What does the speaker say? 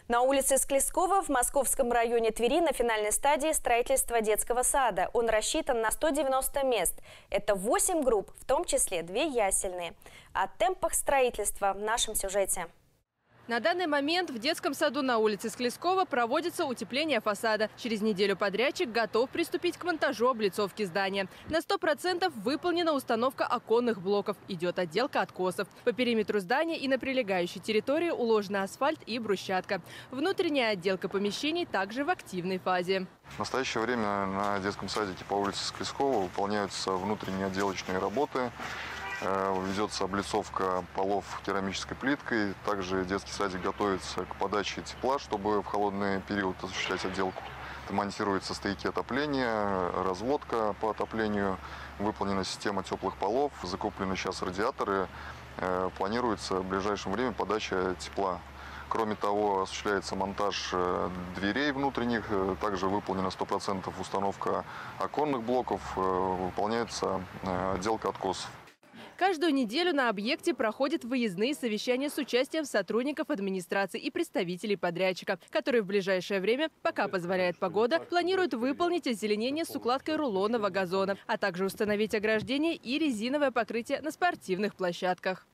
На улице Склескова в Московском районе Твери на финальной стадии строительства детского сада. Он рассчитан на 190 мест. Это 8 групп, в том числе 2 ясельные. О темпах строительства в нашем сюжете. На данный момент в детском саду на улице Склескова проводится утепление фасада. Через неделю подрядчик готов приступить к монтажу облицовки здания. На 100% выполнена установка оконных блоков. Идет отделка откосов. По периметру здания и на прилегающей территории уложены асфальт и брусчатка. Внутренняя отделка помещений также в активной фазе. В настоящее время на детском садике по улице Склескова выполняются внутренние отделочные работы. Ведется облицовка полов керамической плиткой. Также детский садик готовится к подаче тепла, чтобы в холодный период осуществлять отделку. Монтируются стояки отопления, разводка по отоплению, выполнена система теплых полов, закуплены сейчас радиаторы. Планируется в ближайшее время подача тепла. Кроме того, осуществляется монтаж дверей внутренних, также выполнена 100% установка оконных блоков, выполняется отделка откосов. Каждую неделю на объекте проходят выездные совещания с участием сотрудников администрации и представителей подрядчика, которые в ближайшее время, пока позволяет погода, планируют выполнить озеленение с укладкой рулонного газона, а также установить ограждение и резиновое покрытие на спортивных площадках.